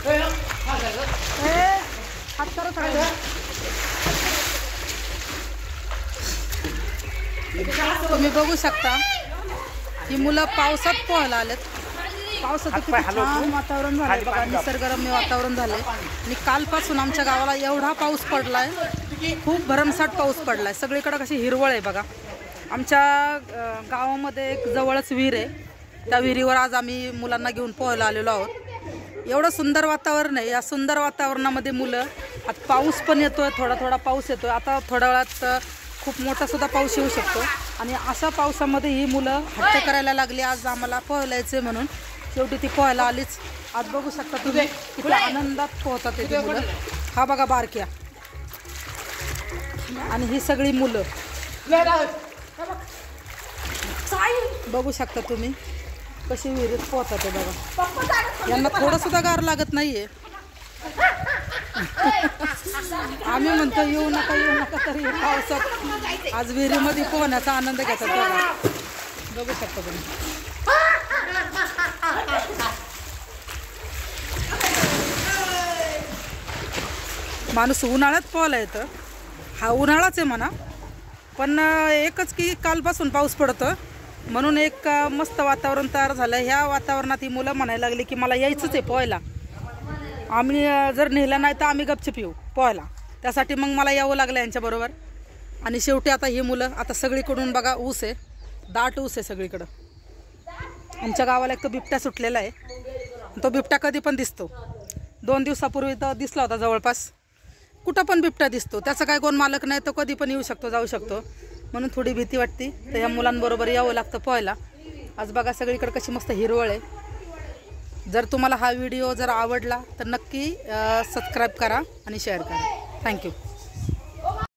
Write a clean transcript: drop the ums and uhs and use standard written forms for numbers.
हात करा थोडं. तुम्ही बघू शकता ही मुलं पावसात पोहायला आलेत. पावसाचं किती छान वातावरण झालंय बघा, निसर्गरम्य वातावरण झालंय. आणि कालपासून आमच्या गावाला एवढा पाऊस पडलाय, खूप भरमसाठ पाऊस पडलाय. सगळीकडे कशी हिरवळ आहे बघा. आमच्या गावामध्ये एक जवळच विहीर आहे. त्या विहिरीवर आज आम्ही मुलांना घेऊन पोहायला आलेलो आहोत. एवढं सुंदर वातावरण आहे. या सुंदर वातावरणामध्ये मुलं, आता पाऊस पण येतोय, थोडा थोडा पाऊस येतोय. आता थोड्या वेळात खूप मोठा सुद्धा पाऊस येऊ शकतो. आणि अशा पावसामध्ये ही मुलं हट्ट करायला लागली, आज आम्हाला पोहायला यायचंय म्हणून. शेवटी ती पोहायला आलीच. आज बघू शकता तुम्ही किती आनंदात पोहतात ते मुलं. हा बघा बारक्या, आणि ही सगळी मुलं बघू शकता तुम्ही कशी विहिरीत पोहतात ते बघा. यांना थोडं सुद्धा गार लागत नाहीये. आम्ही म्हणतो येऊ नका येऊ नका, तरी पावसात आज विहिरीमध्ये पोहण्याचा आनंद घेतात बघा. बघू शकता तुम्ही. माणूस उन्हाळ्यात पोहायला येतं, हा उन्हाळाच आहे म्हणा. पण एकच की कालपासून पाऊस पडतो म्हणून एक मस्त वातावरण तयार झालं. ह्या वातावरणात ही मुलं म्हणायला लागली की मला यायचंच आहे पोहायला. आम्ही जर नेलं नाही तर आम्ही गपचूप येऊ पोहायला. त्यासाठी मग मला यावं लागलं यांच्याबरोबर. आणि शेवटी आता ही मुलं, आता सगळीकडून बघा ऊस आहे, दाट ऊस आहे सगळीकडं. आमच्या गावाला एक तो बिबट्या सुटलेला आहे. तो बिबट्या कधी पण दिसतो. 2 दिवसापूर्वी तर दिसला होता जवळपास. कुठं पण बिबट्या दिसतो, त्याचा काय कोण मालक नाही, तो कधी पण येऊ शकतो जाऊ शकतो. म्हणून थोडी भीती वाटते. तर या मुलांबरोबर यावं लागतं पोहायला. आज बघा सगळीकडे कशी मस्त हिरवळ आहे. जर तुम्हाला हा व्हिडिओ जर आवडला तर नक्की सबस्क्राईब करा आणि शेअर करा. थँक्यू.